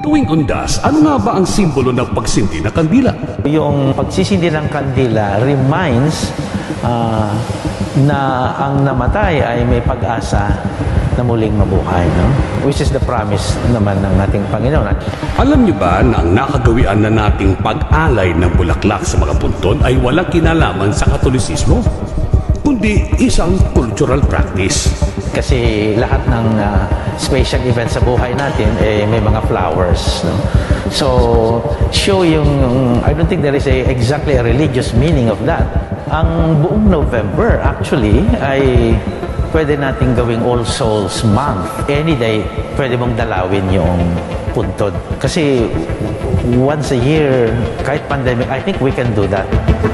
Tuwing undas, ano nga ba ang simbolo ng pagsindi ng kandila? Yung pagsisindi ng kandila reminds na ang namatay ay may pag-asa na muling mabuhay, no? Which is the promise naman ng ating Panginoon. Alam niyo ba na ang nakagawian na nating pag-alay ng bulaklak sa mga puntod ay walang kinalaman sa Katolisismo, kundi isang cultural practice. Kasi lahat ng special events sa buhay natin may mga flowers, no? So, show I don't think there is exactly a religious meaning of that. Ang buong November actually ay pwede natin gawing All Souls Month. Any day, pwede mong dalawin yung puntod. Kasi once a year, kahit pandemic, I think we can do that.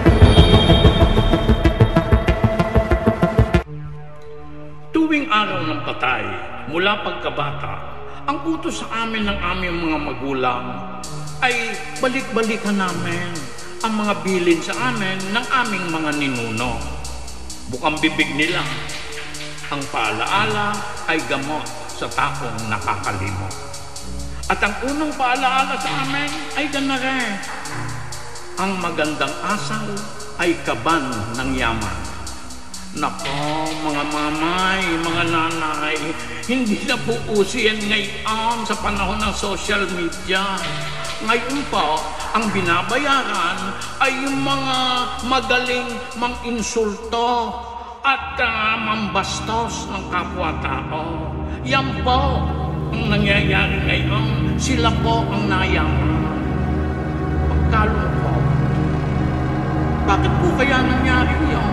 Tuwing araw ng patay, mula pagkabata, ang utos sa amin ng aming mga magulang ay balik-balikan namin ang mga bilin sa amin ng aming mga ninuno. Bukang bibig nila, ang paalaala ay gamot sa taong nakakalimot. At ang unang paalaala sa amin ay ganare. Ang magandang asal ay kaban ng yaman. Nako, mga mamay, mga nanay, hindi na po uso yan ngayon sa panahon ng social media. Ngayon po, ang binabayaran ay yung mga magaling mang-insulto at mambastos ng kapwa-tao. Yan po ang nangyayari ngayon. Sila po ang nayaman. Pagkalungkot. Bakit po kaya nangyari yun?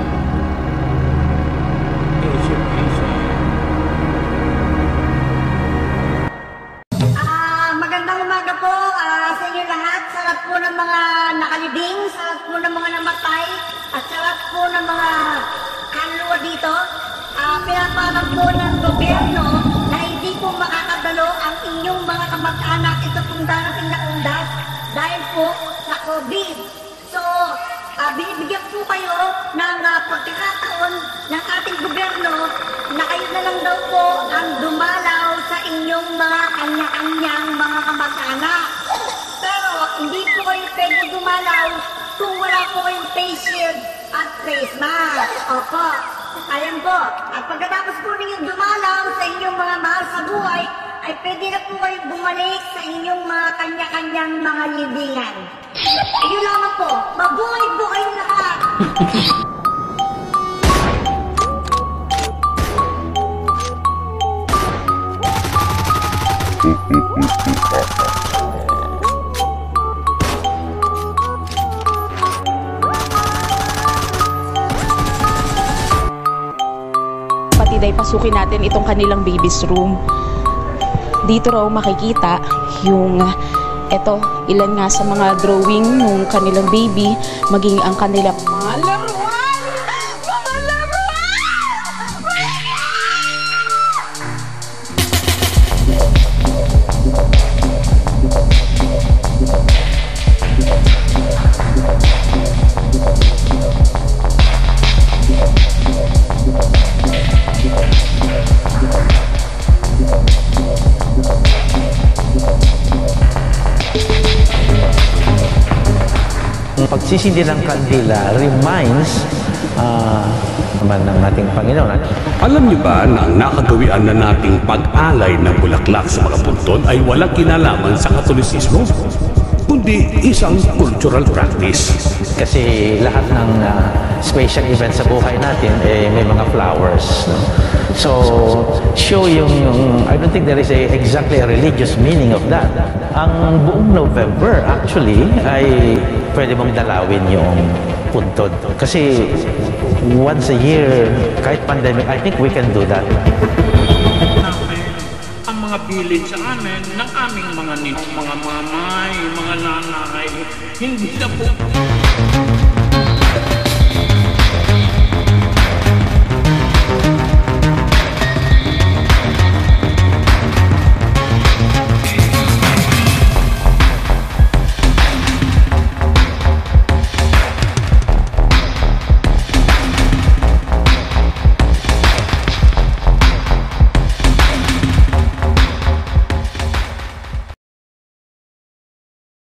Magandang umaga po sa inyo lahat. Sa lahat po ng mga nakalibing, sa lahat po ng mga namatay, at sa lahat po ng mga kaluluwa dito. Pinapalag po ng gobyerno na hindi po makakadalo ang inyong mga kamag-anak ito pong darating na undas dahil po sa COVID. So, binibigyan po kayo ng pagkakataon ng ating gobyerno na kayo na lang daw po ang dumalaw sa inyong mga kanya-kanyang mga kamag-anak. Pero hindi po kayo pwede dumalaw kung wala po kayong face shield at face mask. Opo, ayan po. At pagkatapos po ninyong dumalaw sa inyong mga mahal sa buhay, ay pwede na po kayong bumalik sa inyong mga kanya-kanyang mga libingan. Ayun lamang po, mabuhay po kayong lahat! Patid ay pasukin natin itong kanilang baby's room. Dito raw makikita yung ilan nga sa mga drawing ng kanilang baby, maging ang kanilang mga laruan! Mga laruan! Pagsisindi ng kandila reminds naman ng ating Panginoon. Alam niyo ba na ang nakagawian na nating pag-alay ng bulaklak sa mga puntod ay walang kinalaman sa Katolisismo, kundi isang cultural practice. Kasi lahat ng special events sa buhay natin may mga flowers, no? So, show I don't think there is exactly a religious meaning of that. Ang buong November actually ay pwede mong dalawin yung puntod. Kasi once a year, kahit pandemic, I think we can do that. Ang mga bilin sa amin ng aming mga mamay, mga nanay, hindi na po